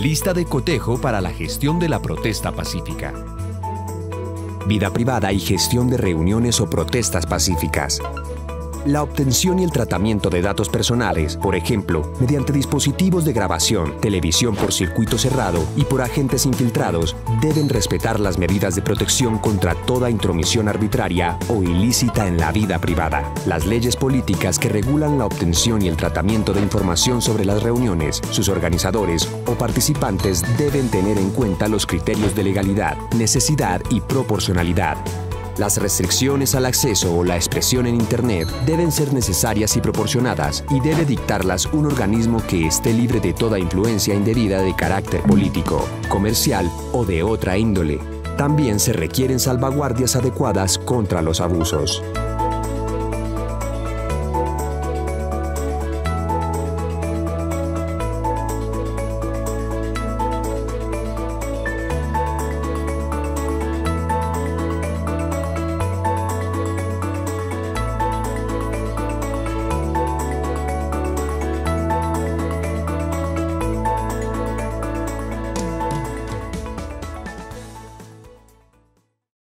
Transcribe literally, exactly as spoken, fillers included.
Lista de cotejo para la gestión de la protesta pacífica. Vida privada y gestión de reuniones o protestas pacíficas. La obtención y el tratamiento de datos personales, por ejemplo, mediante dispositivos de grabación, televisión por circuito cerrado y por agentes infiltrados, deben respetar las medidas de protección contra toda intromisión arbitraria o ilícita en la vida privada. Las leyes políticas que regulan la obtención y el tratamiento de información sobre las reuniones, sus organizadores o participantes deben tener en cuenta los criterios de legalidad, necesidad y proporcionalidad. Las restricciones al acceso o la expresión en Internet deben ser necesarias y proporcionadas y debe dictarlas un organismo que esté libre de toda influencia indebida de carácter político, comercial o de otra índole. También se requieren salvaguardias adecuadas contra los abusos.